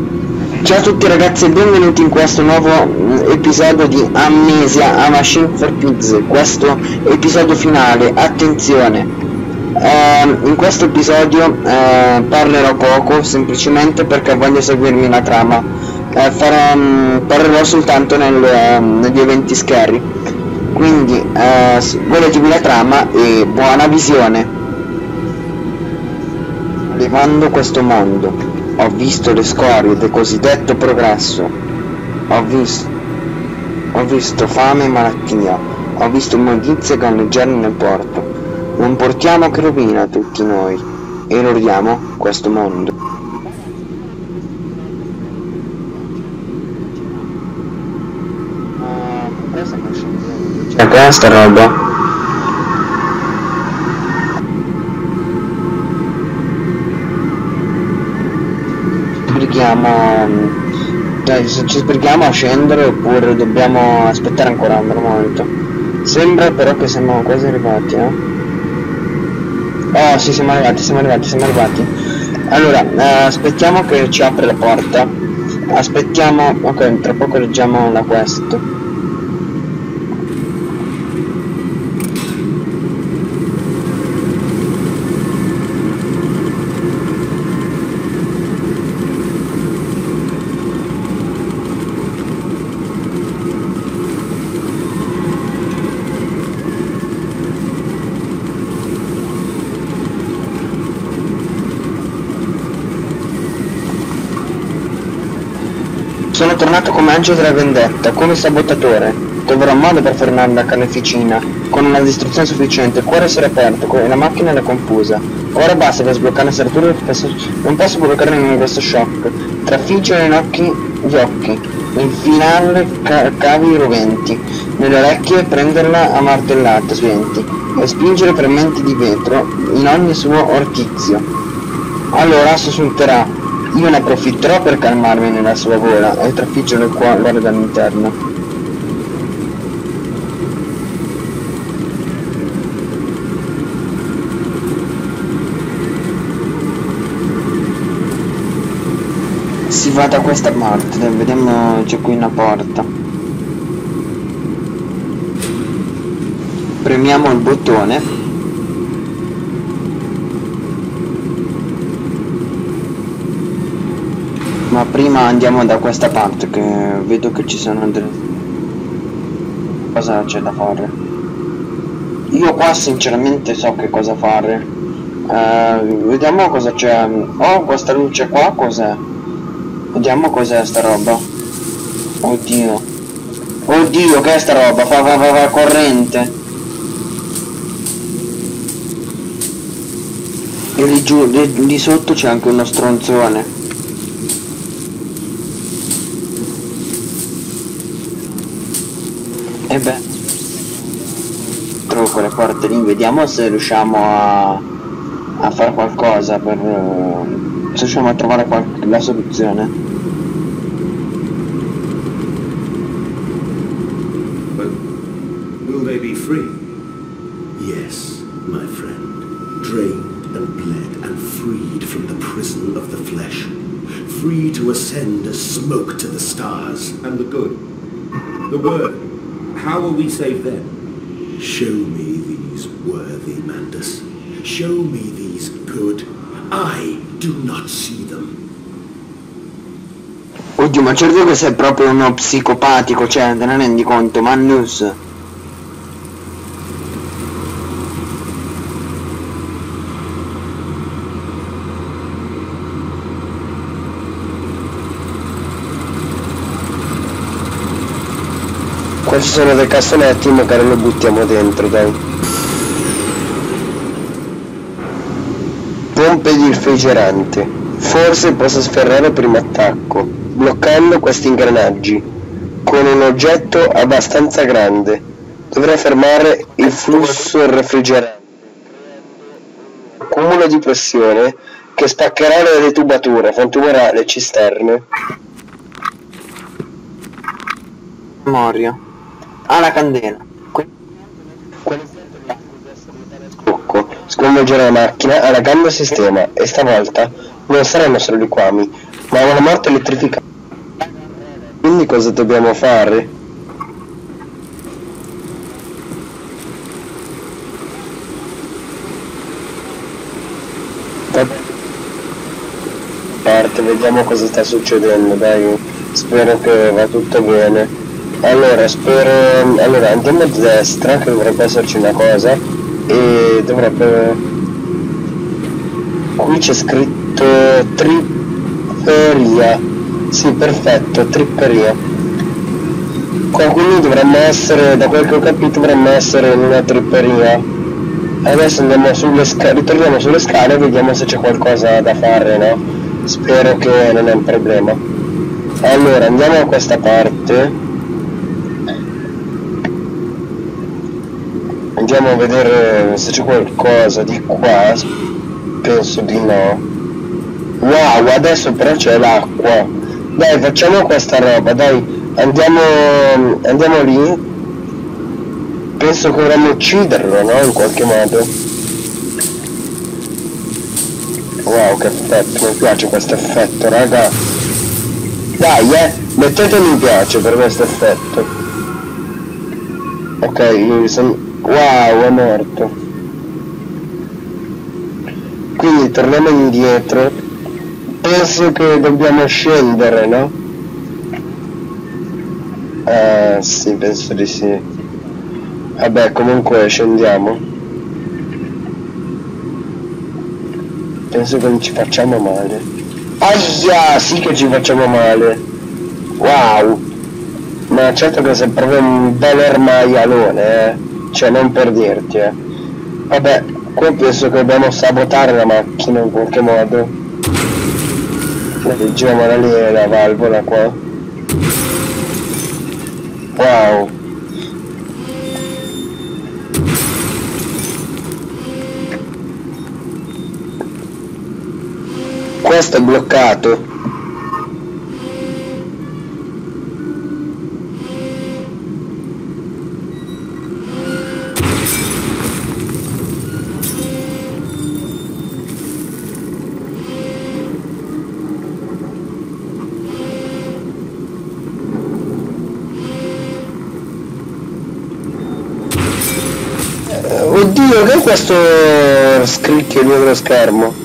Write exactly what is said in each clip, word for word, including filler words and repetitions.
Ciao a tutti ragazzi e benvenuti in questo nuovo episodio di Amnesia A Machine for Pigs, questo episodio finale. Attenzione, eh, in questo episodio eh, parlerò poco, semplicemente perché voglio seguirmi la trama. eh, farò, mh, parlerò soltanto nel, eh, negli eventi scary, quindi eh, godetevi la trama e buona visione. Levando questo mondo ho visto le scorie del cosiddetto progresso, ho visto, ho visto fame e malattia, ho visto immondizie galleggiare nel porto. Non portiamo che rovina a tutti noi, erodiamo questo mondo. C'è questa roba? Dai, se ci sbrighiamo a scendere oppure dobbiamo aspettare ancora un momento. Sembra però che siamo quasi arrivati, eh? Oh sì, siamo arrivati, siamo arrivati, siamo arrivati. Allora, eh, aspettiamo che ci apre la porta. Aspettiamo, ok, tra poco leggiamo la quest. Sono tornato come angelo della vendetta, come sabotatore. Troverò un modo per fermare la carneficina. Con una distruzione sufficiente, il cuore si è aperto e la macchina è confusa. Ora basta per sbloccare le serrature. Non posso bloccare nemmeno questo shock. Trafiggere in occhi gli occhi. Infilare ca cavi roventi. Nelle orecchie prenderla a martellate sventi. E spingere frammenti di vetro in ogni suo ortizio. Allora sussulterà. Io ne approfitterò per calmarmi nella sua gola e trafiggere il cuore dall'interno. Si va da questa parte, vediamo, c'è qui una porta. Premiamo il bottone. Ma prima andiamo da questa parte, che vedo che ci sono delle... cosa c'è da fare. Io qua sinceramente so che cosa fare. Uh, vediamo cosa c'è. Oh, questa luce qua cos'è? Vediamo cos'è sta roba. Oddio. Oddio, che è sta roba? Fa va va va corrente. E lì giù, lì, lì sotto c'è anche uno stronzone. E beh, trovo quelle porte lì, vediamo se riusciamo a, a fare qualcosa per... se riusciamo a trovare qualche, la soluzione. Well, will they be free? Yes, my friend. Drained and bled and freed from the prison of the flesh. Free to ascend as smoke to the stars. And the good. The word. How will we save them? Show me these worthy Mandus. Show me these good. I do not see them. Oddio, ma certo che sei proprio uno psicopatico, cioè, te ne rendi conto, Mannus? Qua ci sono dei cassonetti, magari lo buttiamo dentro, dai. Pompe di refrigerante. Forse posso sferrare il primo attacco, bloccando questi ingranaggi. Con un oggetto abbastanza grande, dovrei fermare il flusso del refrigerante. Accumulo di pressione che spaccherà le retubature, frantumerà le cisterne. Memoria. Ah, la candela. Sconvolgere la macchina alla grande sistema, e stavolta non saranno solo liquami, Ma una morte elettrificata. Quindi cosa dobbiamo fare? Parte, vediamo cosa sta succedendo, dai. Spero che va tutto bene. Allora, spero... Allora, andiamo a destra, che dovrebbe esserci una cosa. E dovrebbe... Qui c'è scritto tripperia. Sì, perfetto, tripperia. Qua quindi dovremmo essere, da quel che ho capito, dovremmo essere in una tripperia. Adesso andiamo sulle scale, ritorniamo sulle scale e vediamo se c'è qualcosa da fare, no? Spero che non è un problema. Allora, andiamo a questa parte. Andiamo a vedere se c'è qualcosa di qua. Penso di no. Wow, adesso però c'è l'acqua. Dai, facciamo questa roba, dai. Andiamo, andiamo lì. Penso che dovremmo ucciderlo, no? In qualche modo. Wow, che effetto, mi piace questo effetto, raga. Dai, eh, mettete mi piace per questo effetto. Ok, io sono... Wow, è morto. Quindi torniamo indietro. Penso che dobbiamo scendere, no? Eh, sì, penso di sì. Vabbè, comunque scendiamo. Penso che non ci facciamo male. Aia, sì che ci facciamo male. Wow. Ma certo che sei proprio un bel ermaialone, eh. Cioè, non per dirti, eh. Vabbè, qua penso che dobbiamo sabotare la macchina in qualche modo. Leggiamo da lì la valvola qua. Wow. Questo è bloccato. Oddio, che è questo scricchio dietro lo schermo?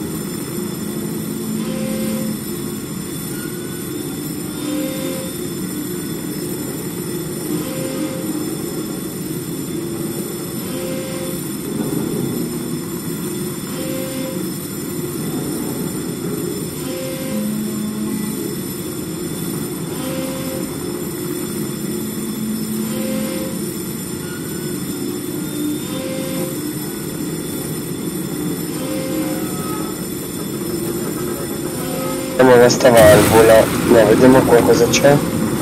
Questa valvola, no, vediamo qua cosa c'è.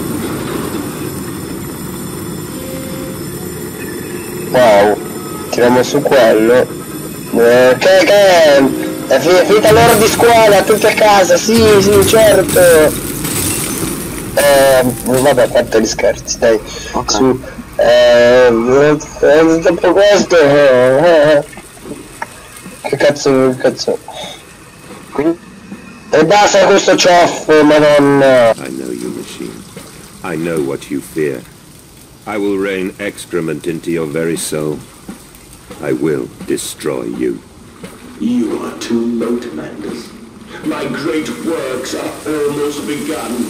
Wow, tiriamo su quello. Eh, che che è? È finita l'ora di scuola, tutti a casa, sì, sì, certo. Eh, vabbè, a parte gli scherzi, dai. Okay. Su. Eh, dopo questo. Eh, che cazzo, che cazzo. Quindi? E basta questo ciaffo, madonna! I know you, machine. I know what you fear. I will rain excrement into your very soul. I will destroy you. You are too late, Mandus. My great works are almost begun.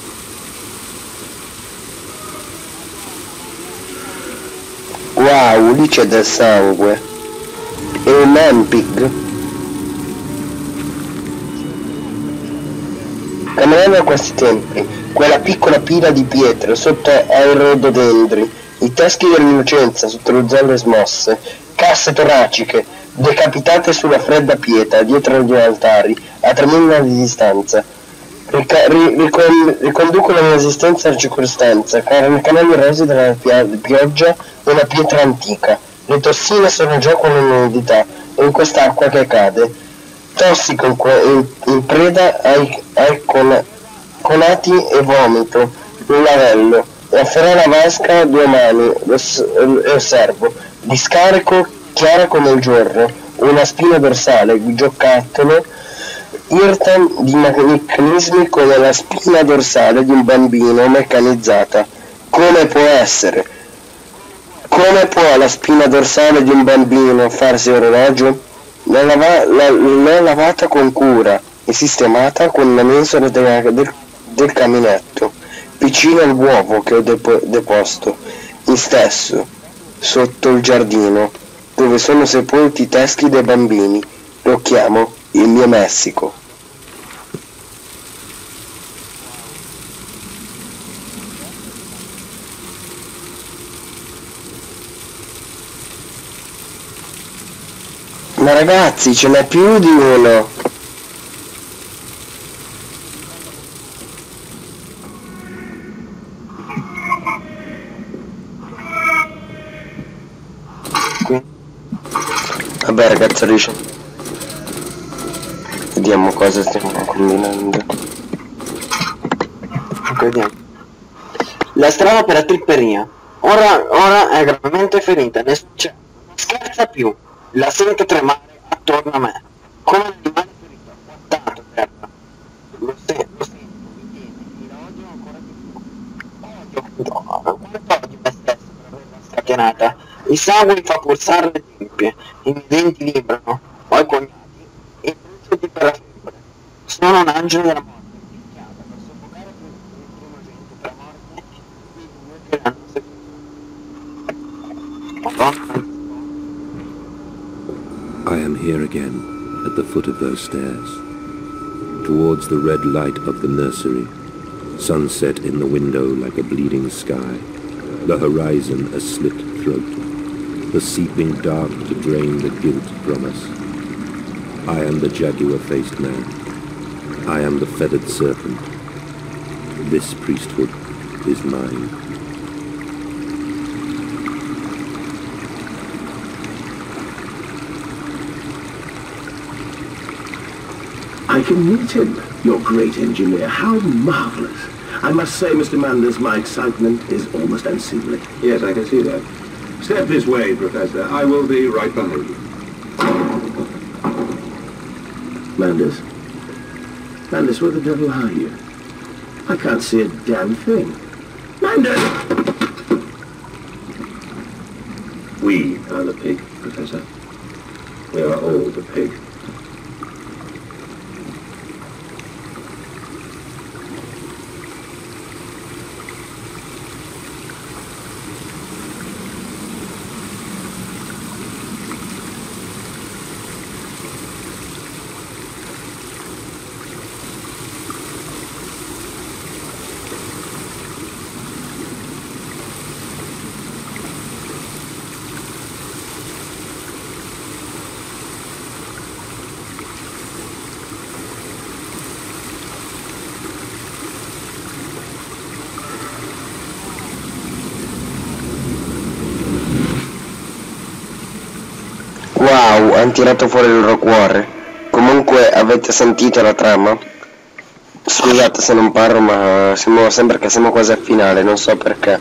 Wow, lì c'è del sangue. È un Ampig. Camminando a questi tempi, quella piccola pila di pietre sotto ai rododendri, i teschi dell'innocenza sotto le zalle smosse, casse toraciche, decapitate sulla fredda pietra dietro agli altari, a tre miglia di distanza, Rica ri ricon riconducono all'esistenza la circostanza, canali rosi della pioggia della pietra antica. Le tossine sono già con l'umidità, e in quest'acqua che cade. Tossico in, in preda ai, ai con, conati e vomito, un lavello, e afferrò la vasca a due mani e osservo, di scarico chiara come il giorno, una spina dorsale, giocattolo Irtan di meccanismi come la spina dorsale di un bambino meccanizzata. Come può essere? Come può la spina dorsale di un bambino farsi orologio? L'ho lava la, lavata con cura e sistemata con una mensola de del, del caminetto, vicino all'uovo che ho depo deposto, in stesso, sotto il giardino, dove sono sepolti i teschi dei bambini. Lo chiamo il mio Messico. Ma ragazzi, ce n'è più di uno. Vabbè ragazzi, riesce. Vediamo cosa stiamo combinando. Vediamo. La strada per la tripperia. Ora, ora è gravemente ferita, ne cioè, non scherza più. La sento tremare attorno a me, come un animale ferito, guardato a terra. Lo sento, lo sento, mi tiene, mi odio ancora di più. Odio, quanto odio me stesso per averla scatenata. Il sangue mi fa pulsare le tempie, i miei denti vibrano, ho i cognati e brucio per la febbre. Sono un angelo della morte, picchiata per soffocare il primogenito per la morte, quei due che l'hanno seguito. Madonna. I am here again, at the foot of those stairs, towards the red light of the nursery, sunset in the window like a bleeding sky, the horizon a slit throat, the seeping dark to drain the guilt from us. I am the jaguar-faced man. I am the feathered serpent. This priesthood is mine. I can meet him, your great engineer. How marvelous. I must say, Mister Manders, my excitement is almost unseemly. Yes, I can see that. Step this way, Professor. I will be right behind you. Manders? Manders, where the devil are you? I can't see a damn thing. Manders! We are the pig, Professor. We are all the pig. Wow, hanno tirato fuori il loro cuore. Comunque avete sentito la trama? Scusate se non parlo, ma siamo, sembra che siamo quasi al finale, non so perché.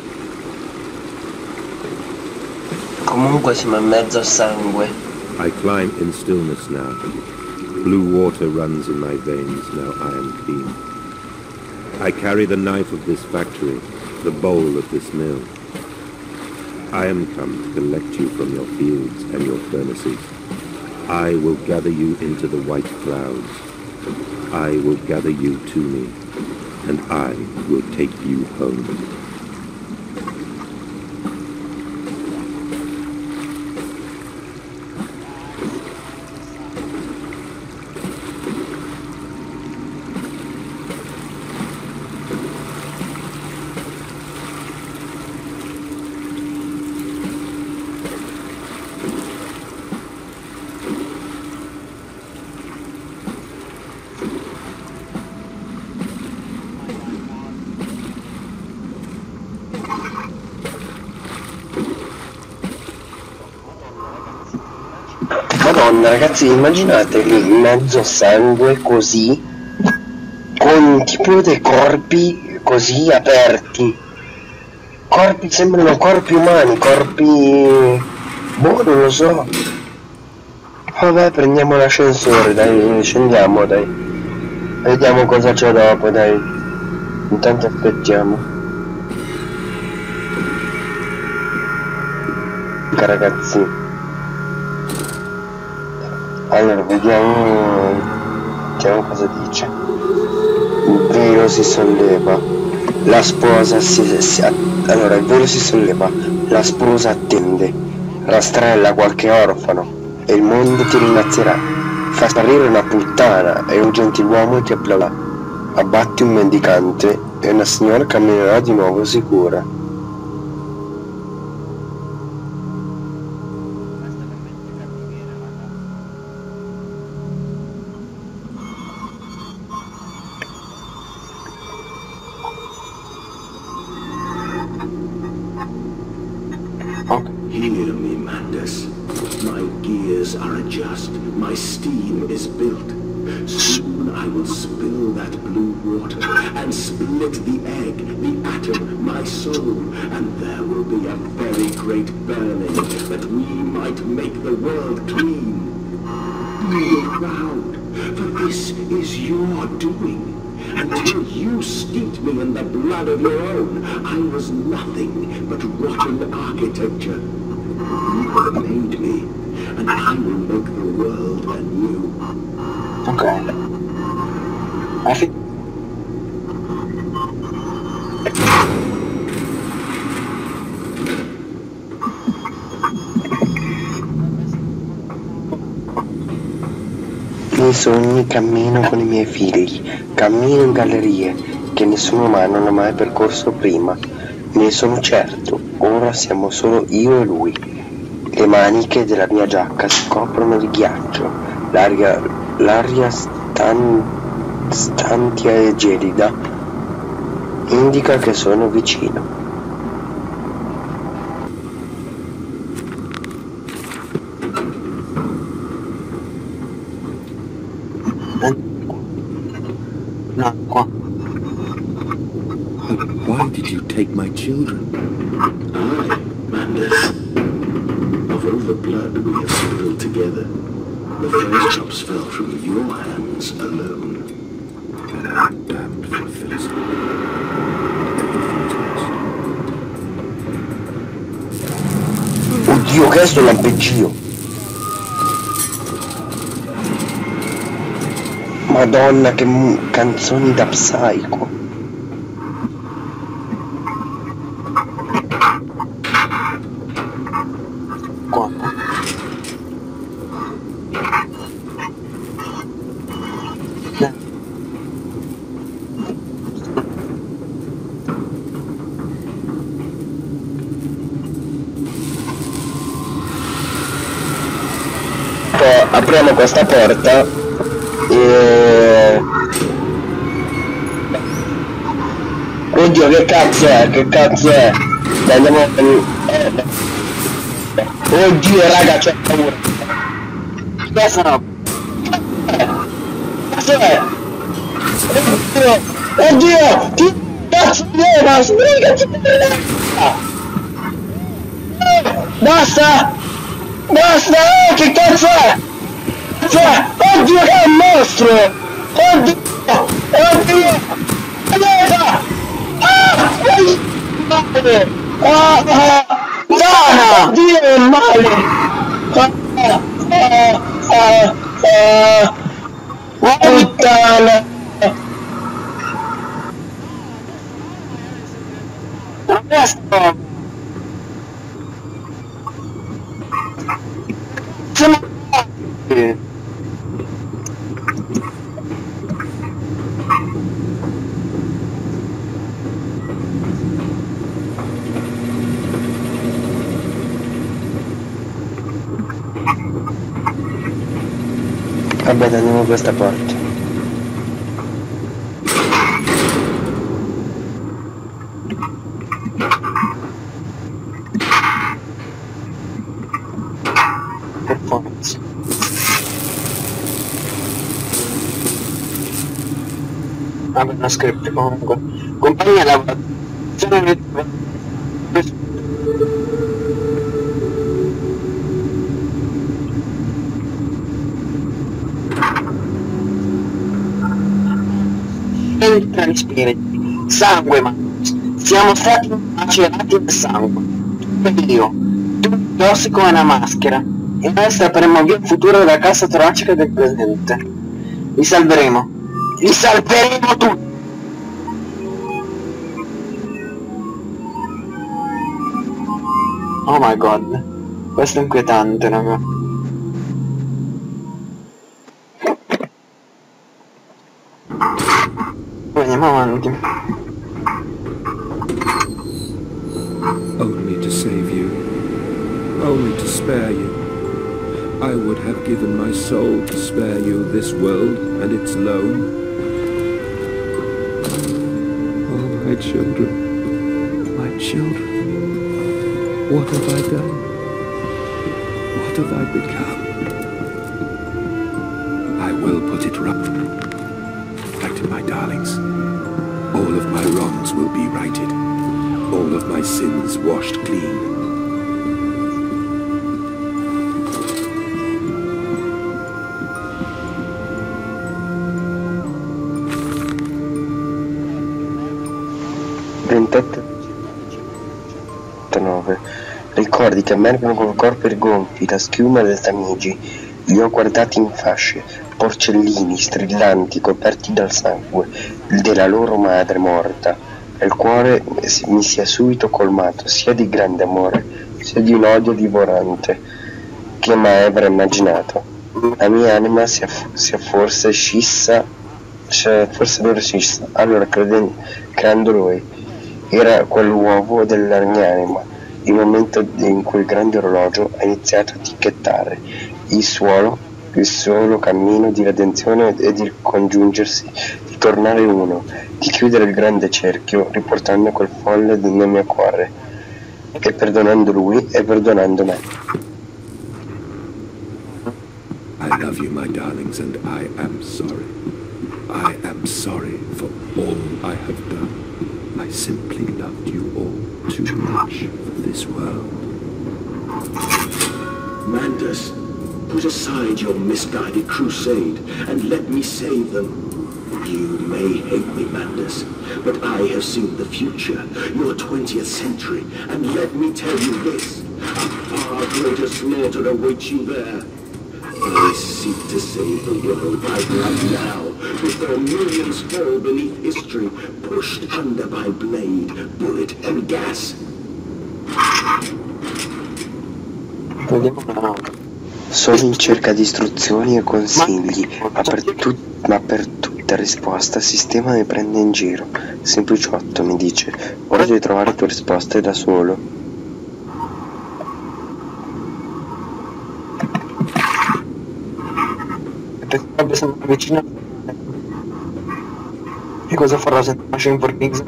Comunque siamo in mezzo a sangue. I climb in stillness now. Blue water runs in my veins, now I am clean. I carry the knife of this factory, the bowl of this mill. I am come to collect you from your fields and your furnaces. I will gather you into the white clouds. I will gather you to me, and I will take you home. Madonna ragazzi, immaginate in mezzo sangue così, con tipo dei corpi così aperti, corpi sembrano corpi umani, corpi, boh, non lo so, Vabbè, prendiamo l'ascensore, dai, scendiamo, dai. Vediamo cosa c'è dopo, dai. Intanto aspettiamo. Ragazzi. Allora, vediamo... Vediamo cosa dice. Il velo si solleva. La sposa si... si allora, il velo si solleva. La sposa attende. Rastrella qualche orfano. E il mondo ti ringrazierà. Fa sparire una puttana e un gentiluomo ti applaudirà. Abbatti un mendicante e una signora camminerà di nuovo sicura. Hear me, Mandus. My gears are adjust, my steam is built. Soon I will spill that blue water and split the egg, the atom, my soul, and there will be a very great burning that we might make the world clean. Be proud, for this is your doing. Until you steeped me in the blood of your own, I was nothing but rotten architecture. You have made me, and I will make the world anew. Okay. I think... Nei sogni cammino con i miei figli, cammino in gallerie che nessun umano non ha mai percorso prima. Ne sono certo, ora siamo solo io e lui. Le maniche della mia giacca si coprono di ghiaccio, l'aria, l'aria stan, stantia e gelida indica che sono vicino. No, qua. Why did you take my children? I, Mandus. Of all the blood we have spilled together, the first drops fell from your hands alone. Damned for Philistine. Oddio, che è sto lampeggio? Madonna, che m- canzoni da Psycho. Qua. Eh. Poi apriamo questa porta e... Oddio, che cazzo è? Che cazzo è? Dai, andiamo... Eh, oddio, raga, c'ho paura. Questa no. Cazzo è? Oddio! Oddio! Che cazzo è? Ma sbrigati! Basta! Basta! Oh, che cazzo è? Cioè, oddio, che è un mostro! Oddio! Oddio! Aiuta! Ah! Male! Ah! Ah! Dana! Oddio, è male! Ah! Ah! Ah! Ah! Ah! Puttana! Adesso! Vabbè, andiamo a questa porta. Per forza. Vabbè, una script comunque. Compagnia lavorazione. gli spiriti. Sangue, ma siamo stati macerati nel sangue. Tu e io. Tu indossi come una maschera. E noi strapperemo via il futuro dalla cassa toracica del presente. Li salveremo. Li salveremo tutti. Oh my god. Questo è inquietante, raga. Andiamo avanti. Only to save you. Only to spare you. I would have given my soul to spare you this world and its loan. Oh, my children. My children. What have I done? What have I become? I will put it right. Right, my darlings. All of my wrongs will be righted. All of my sins washed clean. ventotto nove. Ricordi che emergono col corpo rigonfi, la schiuma delle Tamigi. Li ho guardati in fasce, porcellini strillanti coperti dal sangue della loro madre morta. E il cuore mi si è subito colmato sia di grande amore sia di un odio divorante che mai avrei immaginato. La mia anima si è, si è forse scissa, cioè forse non scissa, allora creden- creando lui. Era quell'uovo della mia anima, il momento in cui il grande orologio ha iniziato a ticchettare il suolo, il solo cammino di redenzione e di congiungersi, di tornare uno, di chiudere il grande cerchio, riportando quel folle nel mio cuore, e perdonando lui e perdonando me. I love you, my darlings, and I am sorry. I am sorry for all I have done. I simply loved you all too much for this world. Mandus, put aside your misguided crusade and let me save them. You may hate me, Mandus, but I have seen the future, your twentieth century, and let me tell you this, a far greater slaughter awaits you there. I seek to save the world right now, before millions fall beneath history, pushed under by blade, bullet, and gas. Sono in cerca di istruzioni e consigli, ma per, tu- ma per tutta risposta il sistema mi prende in giro. Sempliciotto mi dice, ora devi trovare tue risposte da solo. Potrebbe sembrare vicino. E cosa farà se Machine for Kings?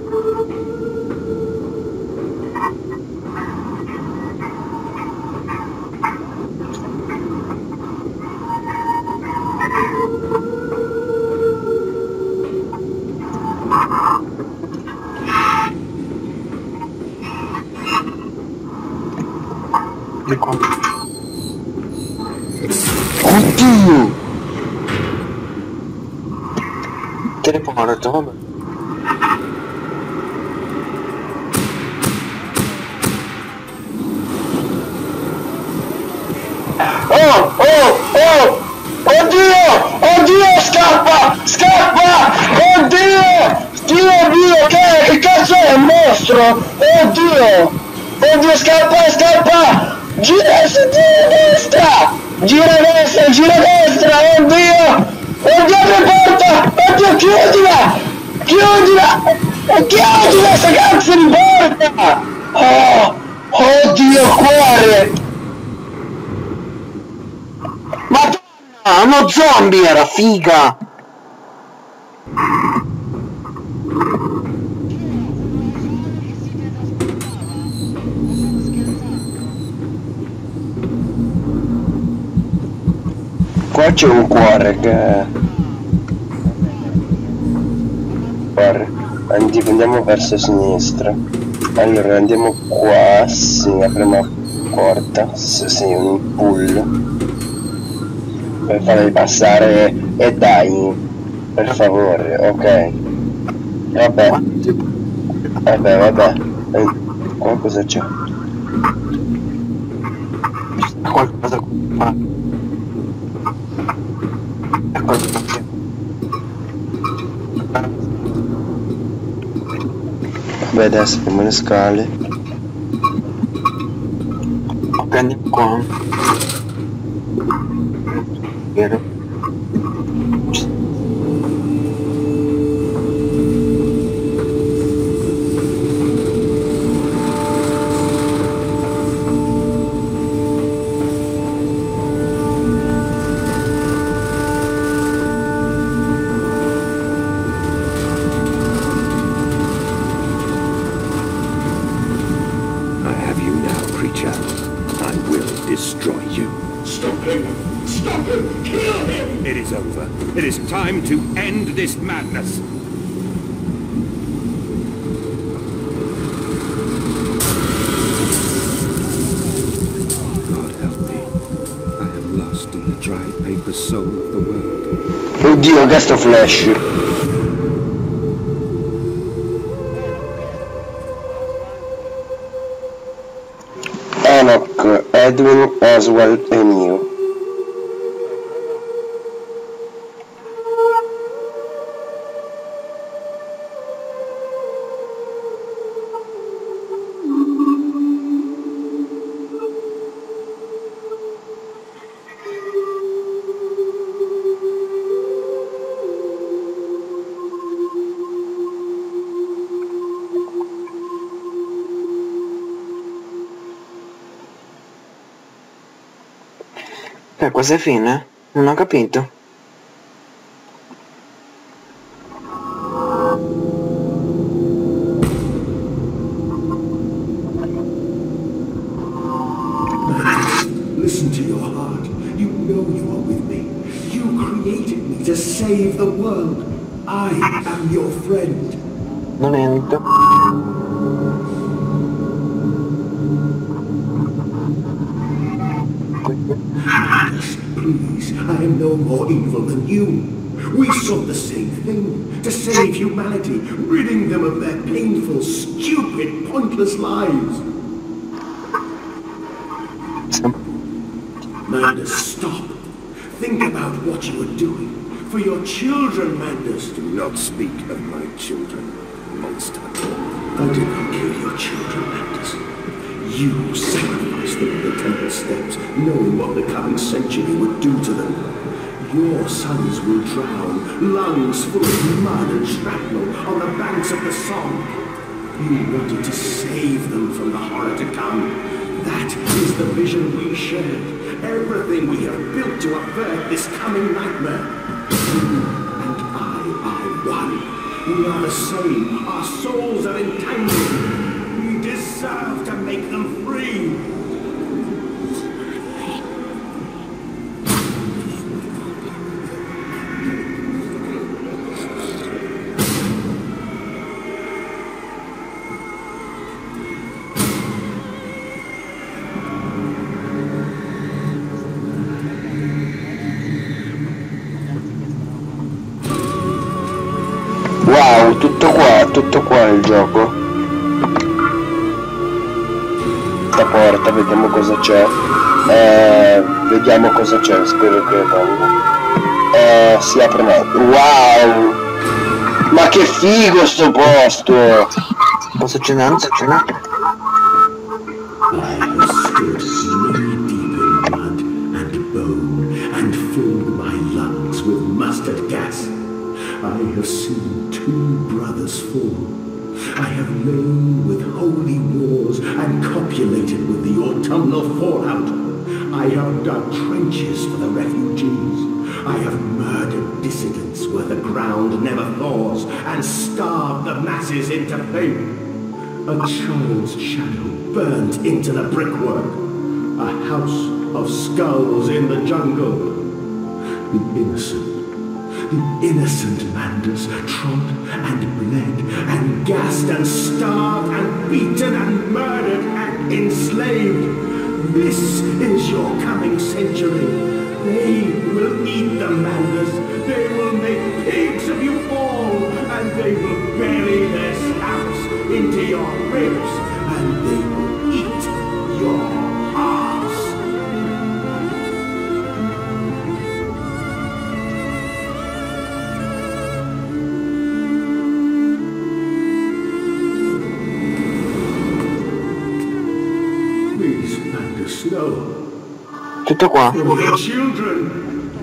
Di qua. Oddio! Teleporto, vabbè. Oh, oh, oh! Oddio! Oddio, scappa! Scappa! Oddio! Dio mio, che, che cazzo è? Un mostro! Oddio! Oddio, scappa, scappa! Gira, gira a destra! Gira a destra, gira a destra! Oddio! Oddio, che porta! Oddio, chiudila! Chiudila! Chiudila, sta cazzo di porta! Oh! Oddio, cuore! Madonna! Uno zombie era, figa! Qua c'è un cuore che... Cuore. Andiamo, andiamo verso sinistra. Allora andiamo qua, sì, apriamo la porta, sì, sì, un pull. Per farli passare, e dai, per favore, ok. Vabbè. Vabbè, vabbè. Eh, qua cosa c'è? Qualcosa qua. È qualcosa che... Vabbè, adesso abbiamo le scale. Ok, andiamo qua. Vero. I will destroy you. Stop him! Stop him! Kill him! It is over. It is time to end this madness. God help me. I am lost in the dry paper soul of the world. Oddio, questo flash. Enoch, Edwin, Oswald e Neo. Eh, quasi è fine? Non ho capito. Listen to your heart. You know you are with me. You created me to save the world. I am your friend. Non entro. Please, I am no more evil than you. We sought the same thing, to save humanity, ridding them of their painful, stupid, pointless lives. Mandus, stop. Think about what you are doing. For your children, Mandus. Do not speak of my children, monster. I did not kill your children, Mandus. You sacrificed them at the temple steps, knowing what the coming century would do to them. Your sons will drown, lungs full of mud and shrapnel, on the banks of the Somme. You wanted to save them from the horror to come. That is the vision we shared. Everything we have built to avert this coming nightmare. You and I are one. We are the same. Our souls are entangled. We deserve to make them free. Wow, tutto qua, tutto qua il gioco. La porta, vediamo cosa c'è. Eh, vediamo cosa c'è, spero che venga. Eh, si apre mai. Wow! Ma che figo sto posto! Cosa c'è danza? C'è una... I have stood knee-deep in blood and bone and filled my lungs with mustard gas. I have seen two brothers fall. I have lain with holy wars and copulated with the autumnal fallout. I have dug trenches for the refugees. I have murdered dissidents where the ground never thaws and starved the masses into pain. A child's shadow burnt into the brickwork. A house of skulls in the jungle. The innocent. The innocent Mandus trod and bled and gassed and starved and beaten and murdered and enslaved. This is your coming century. They will eat the Mandus. They will make pigs of you all, and and they will bury their stamps into your ribs, and they will eat your hearts. Please, Mandus, no. Tutto qua. For the children.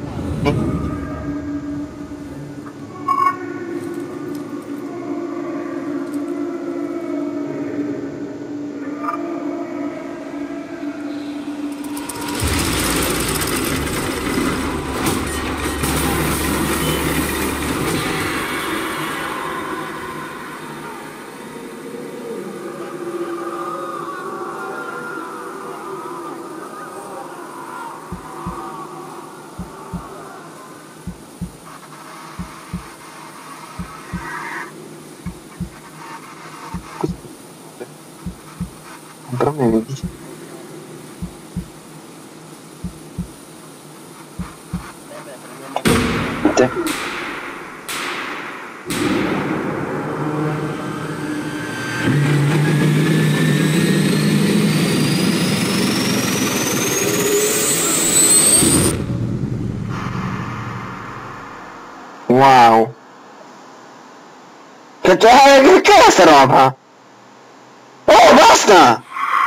Però mi vedi? Wow. Che che è sta roba? Oh, basta!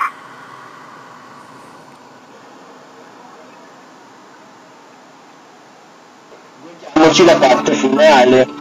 Vediamoci la parte finale.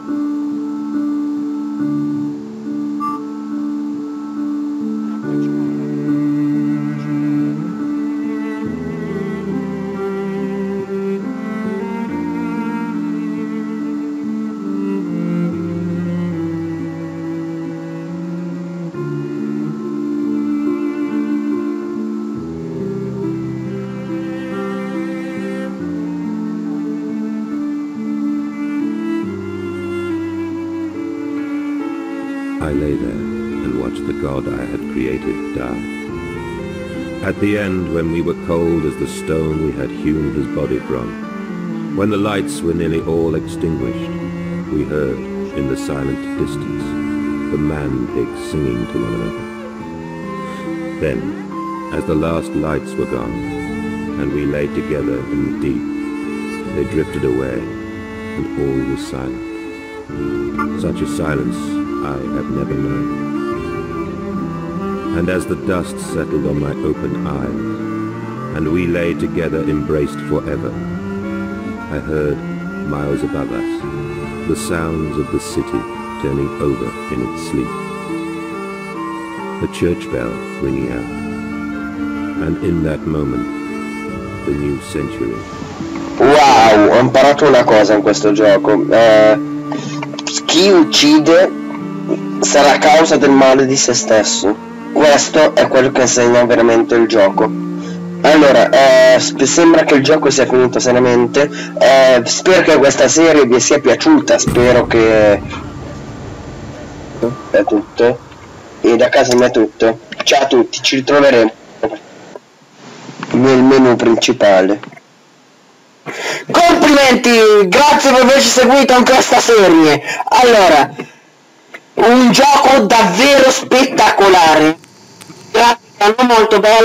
I lay there and watched the god I had created die. At the end, when we were cold as the stone we had hewn his body from, when the lights were nearly all extinguished, we heard, in the silent distance, the man-pigs singing to one another. Then, as the last lights were gone, and we lay together in the deep, they drifted away, and all was silent. Such a silence I have never known. And as the dust settled on my open eyes, and we lay together embraced forever, I heard, miles above us, the sounds of the city turning over in its sleep. The church bell ringing out, and in that moment, the new century. Wow, ho imparato una cosa in questo gioco. Eh, chi uccide sarà causa del male di se stesso. Questo è quello che insegna veramente il gioco. Allora, eh, sembra che il gioco sia finito seriamente. Eh, spero che questa serie vi sia piaciuta. Spero che... è tutto. E da casa mi è tutto. Ciao a tutti, ci ritroveremo nel menu principale. Complimenti, grazie per averci seguito in questa serie. Allora, un gioco davvero spettacolare, grafica molto bello.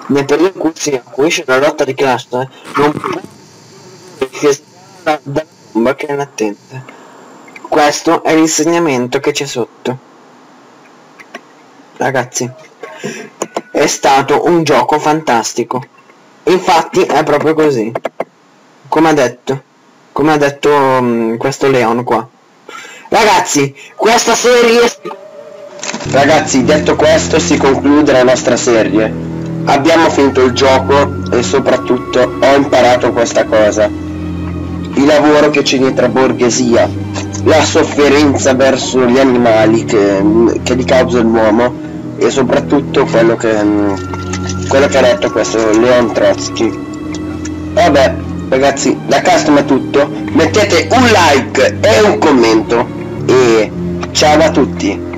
nel periodo in cui si acuisce la lotta di classe, non può che sia dalla bomba che è inattente. Questo è l'insegnamento che c'è sotto. Ragazzi, è stato un gioco fantastico. Infatti è proprio così. Come ha detto. Come ha detto um, questo Leon qua. Ragazzi, questa serie... Ragazzi, detto questo, si conclude la nostra serie. Abbiamo finito il gioco e soprattutto ho imparato questa cosa. Il lavoro che c'è dietro a borghesia, la sofferenza verso gli animali che, che gli causa l'uomo, e soprattutto quello che, quello che ha detto questo Leon Trotsky. Vabbè, ragazzi, da Custom è tutto. Mettete un like e un commento e ciao a tutti.